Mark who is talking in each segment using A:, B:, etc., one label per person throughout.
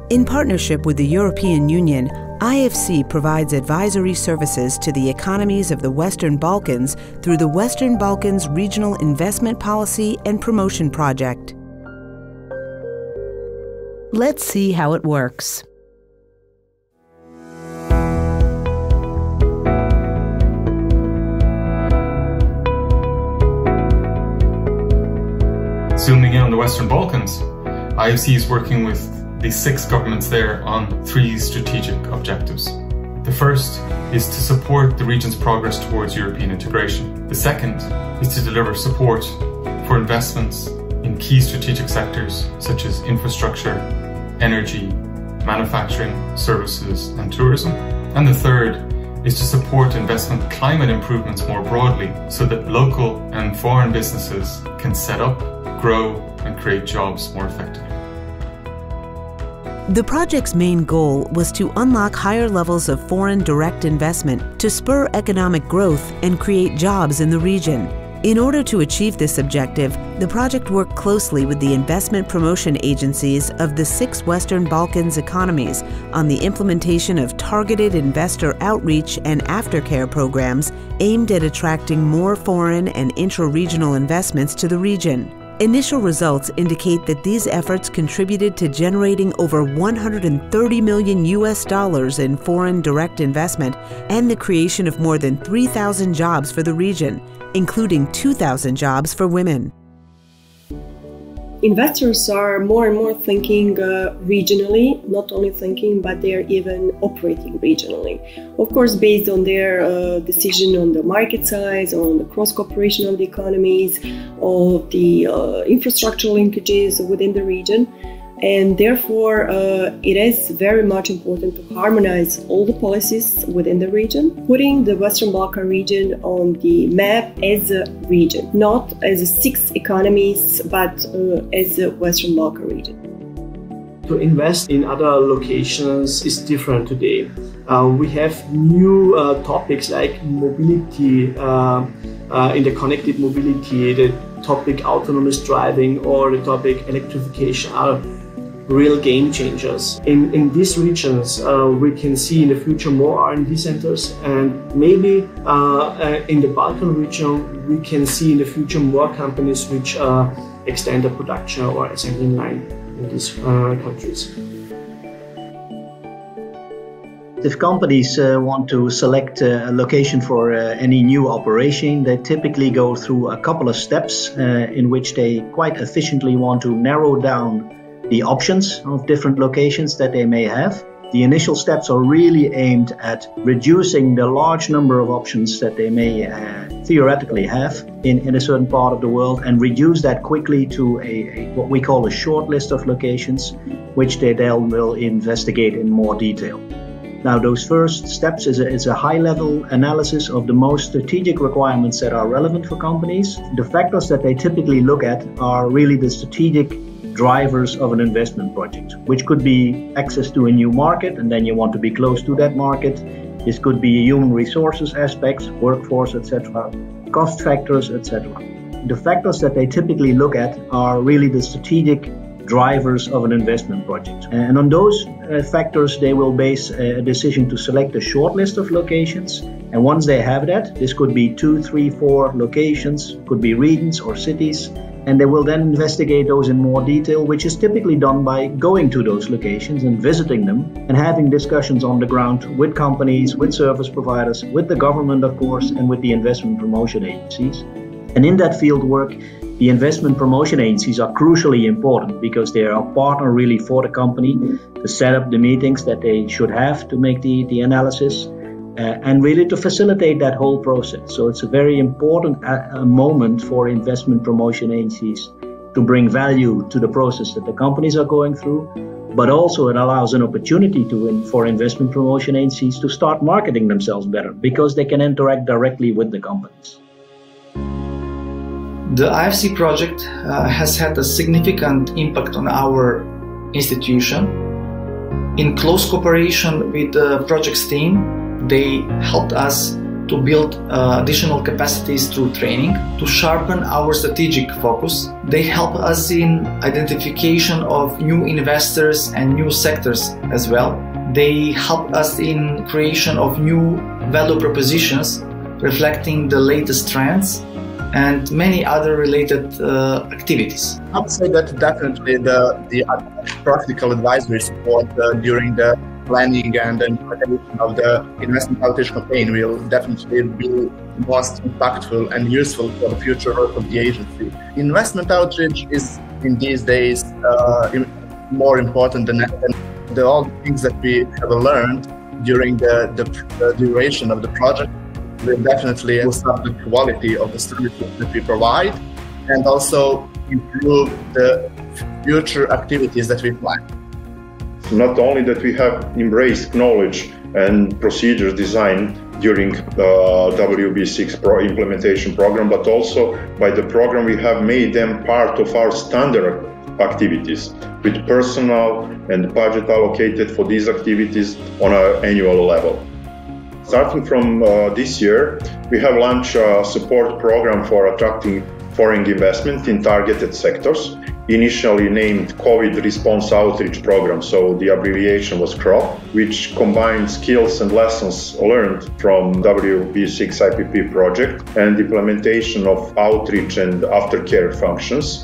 A: In partnership with the European Union, IFC provides advisory services to the economies of the Western Balkans through the Western Balkans Regional Investment Policy and Promotion Project. Let's see how it works.
B: Zooming in on the Western Balkans, IFC is working with the 6 governments there on 3 strategic objectives. The first is to support the region's progress towards European integration. The second is to deliver support for investments in key strategic sectors such as infrastructure, energy, manufacturing, services and tourism. And the third is to support investment climate improvements more broadly so that local and foreign businesses can set up, grow and create jobs more effectively.
A: The project's main goal was to unlock higher levels of foreign direct investment to spur economic growth and create jobs in the region. In order to achieve this objective, the project worked closely with the investment promotion agencies of the 6 Western Balkans economies on the implementation of targeted investor outreach and aftercare programs aimed at attracting more foreign and intra-regional investments to the region. Initial results indicate that these efforts contributed to generating over $130 million in foreign direct investment and the creation of more than 3,000 jobs for the region, including 2,000 jobs for women.
C: Investors are more and more thinking regionally, not only thinking, but they're even operating regionally. Of course, based on their decision on the market size, on the cross-cooperation of the economies, of the infrastructural linkages within the region. And therefore, it is very much important to harmonize all the policies within the region, putting the Western Balkan region on the map as a region, not as 6 economies, but as a Western Balkan region.
D: To invest in other locations is different today. We have new topics like mobility, in the connected mobility, the topic autonomous driving or the topic electrification are real game changers. In these regions, we can see in the future more R&D centers, and maybe in the Balkan region, we can see in the future more companies which extend the production or assembly line in these countries.
E: If companies want to select a location for any new operation, they typically go through a couple of steps in which they quite efficiently want to narrow down the options of different locations that they may have. The initial steps are really aimed at reducing the large number of options that they may theoretically have in a certain part of the world, and reduce that quickly to what we call a short list of locations, which they then will investigate in more detail. Now, those first steps is a high-level analysis of the most strategic requirements that are relevant for companies. The factors that they typically look at are really the strategic drivers of an investment project, which could be access to a new market, and then you want to be close to that market. This could be human resources aspects, workforce, etc., cost factors, etc. The factors that they typically look at are really the strategic drivers of an investment project. And on those factors, they will base a decision to select a short list of locations. And once they have that, this could be 2, 3, 4 locations, could be regions or cities. And they will then investigate those in more detail, which is typically done by going to those locations and visiting them and having discussions on the ground with companies, with service providers, with the government, of course, and with the investment promotion agencies. And in that field work, the investment promotion agencies are crucially important because they are a partner really for the company to set up the meetings that they should have to make the analysis. And really to facilitate that whole process. So it's a very important moment for investment promotion agencies to bring value to the process that the companies are going through, but also it allows an opportunity for investment promotion agencies to start marketing themselves better because they can interact directly with the companies.
F: The IFC project has had a significant impact on our institution. In close cooperation with the project's team, they helped us to build additional capacities through training, to sharpen our strategic focus. They help us in identification of new investors and new sectors as well. They help us in creation of new value propositions reflecting the latest trends and many other related activities.
G: I would say that definitely the practical advisory support during the planning and the implementation of the investment outreach campaign will definitely be most impactful and useful for the future work of the agency. Investment outreach is in these days more important than all the things that we have learned during the duration of the project. Will definitely boost up the quality of the services that we provide and also improve the future activities that we plan.
H: Not only that we have embraced knowledge and procedures design during the WB6 implementation program, but also by the program we have made them part of our standard activities with personnel and budget allocated for these activities on an annual level. Starting from this year, we have launched a support program for attracting foreign investment in targeted sectors, initially named COVID Response Outreach Program, so the abbreviation was CROP, which combines skills and lessons learned from WB6 IPP project and implementation of outreach and aftercare functions.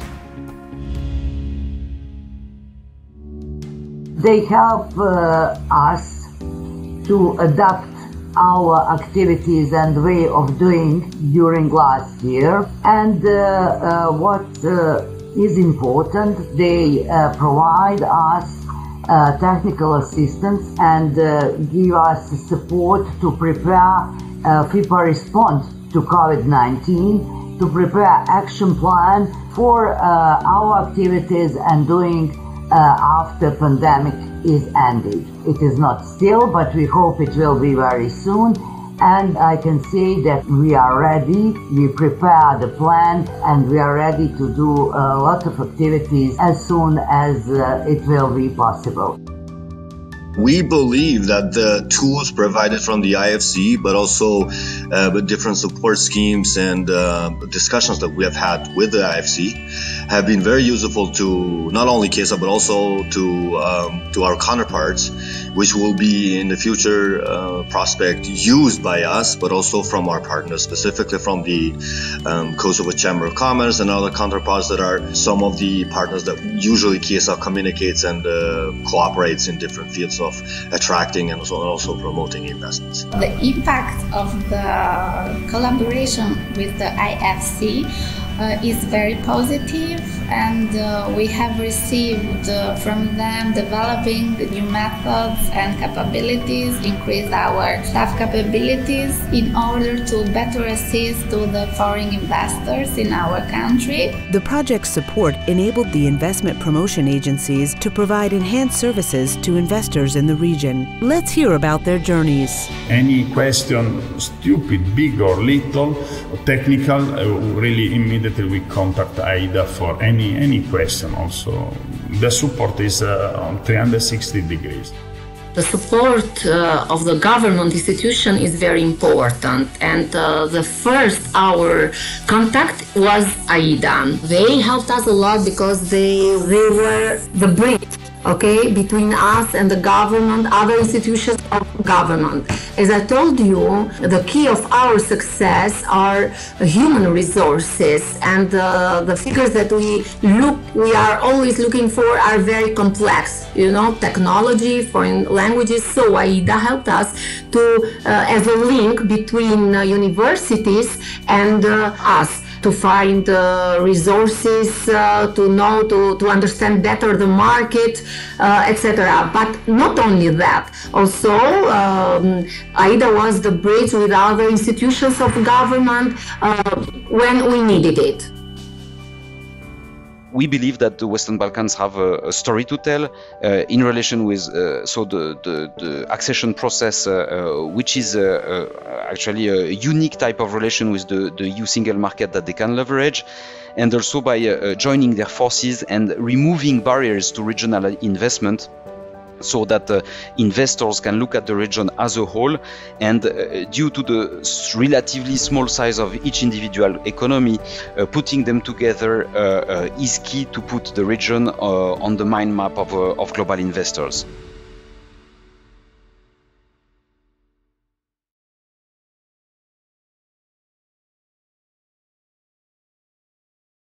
I: They help us to adapt our activities and way of doing during last year, and what is important, they provide us technical assistance and give us support to prepare FIPA response to COVID-19, to prepare action plan for our activities and doing after pandemic is ended. It is not still, but we hope it will be very soon. And I can say that we are ready, we prepare the plan, and we are ready to do a lot of activities as soon as it will be possible.
J: We believe that the tools provided from the IFC, but also with different support schemes and discussions that we have had with the IFC, have been very useful to not only KESA, but also to our counterparts, which will be in the future prospect used by us, but also from our partners, specifically from the Kosovo Chamber of Commerce and other counterparts that are some of the partners that usually KESA communicates and cooperates in different fields of attracting and also promoting investments.
K: The impact of the collaboration with the IFC is very positive, and we have received from them developing new methods and capabilities, increase our staff capabilities in order to better assist to the foreign investors in our country.
A: The project's support enabled the investment promotion agencies to provide enhanced services to investors in the region. Let's hear about their journeys.
L: Any question, stupid, big or little, technical, really immediately we contact AIDA for any question. Also, the support is on 360 degrees.
M: The support of the government institution is very important, and the first our contact was AIDA. They helped us a lot because they were the bridge, okay, between us and the government, other institutions of government. As I told you, the key of our success are human resources, and the figures that we are always looking for are very complex. You know, technology, foreign languages. So AIDA helped us to as a link between universities and us, to find resources, to know, to understand better the market, etc. But not only that, also AIDA was the bridge with other institutions of government when we needed it.
N: We believe that the Western Balkans have a story to tell in relation with the accession process, which is actually a unique type of relation with the EU single market that they can leverage, and also by joining their forces and removing barriers to regional investment. so that investors can look at the region as a whole, and due to the relatively small size of each individual economy, putting them together is key to put the region on the mind map of global investors.